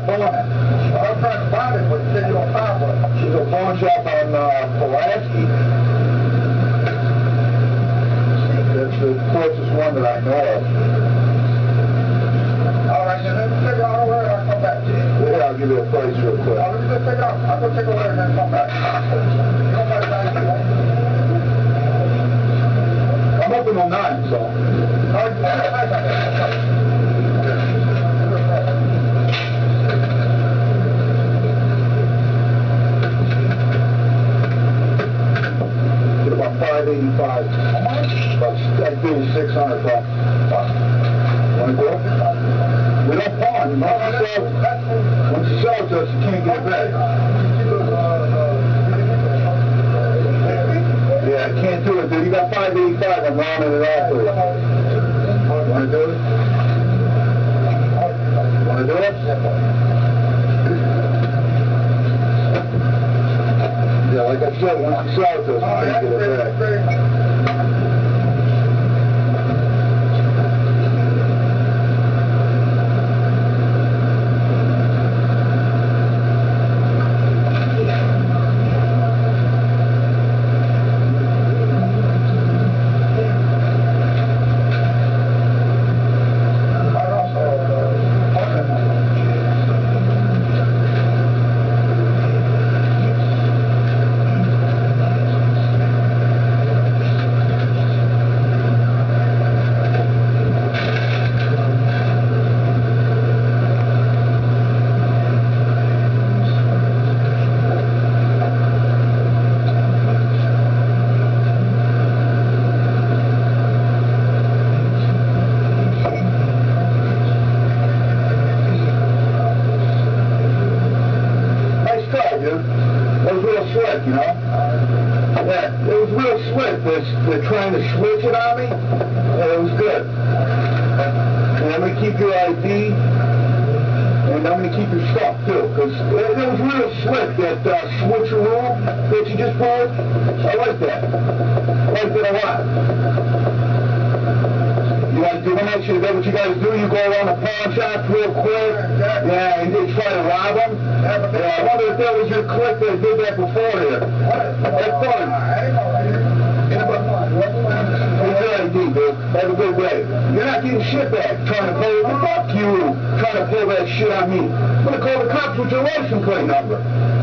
phone it. I'm trying to find it, but you said you don't find one. She's a pawn shop on Pulaski. That's the closest one that I know of. All right, then let me figure out where I'll come back to you. Yeah, I'll give you a price real quick. Let me just figure out. I'll go take a look and then come back. You don't got time to do that. I'm open till 9, so. All right, Get about 585. About I do $600. Want to go? We don't pawn. Once you sell it to us, you can't get it back. Yeah, I can't do it, dude. You got 585. I'm rounding it off for you. Want to do it? Want to do it? Yeah, like I said, once you sell it to us, you can't get it back. It was real slick, you know? Yeah, it was real slick. They're trying to switch it on me, and it was good. And I'm going to keep your ID, and I'm going to keep your stuff, too, because it was real slick, that switcheroo that you just pulled. I like that. I liked it a lot. You guys do that? That's what you guys do? You go around the pawn shops real quick, yeah, and you try to rob them? Yeah, I wonder if that was your clique that did that before here. That's fun. It's your ID, dude. Have a good day. You're not getting shit back trying to pull, fuck you, trying to pull that shit on me. I'm going to call the cops with your license plate number.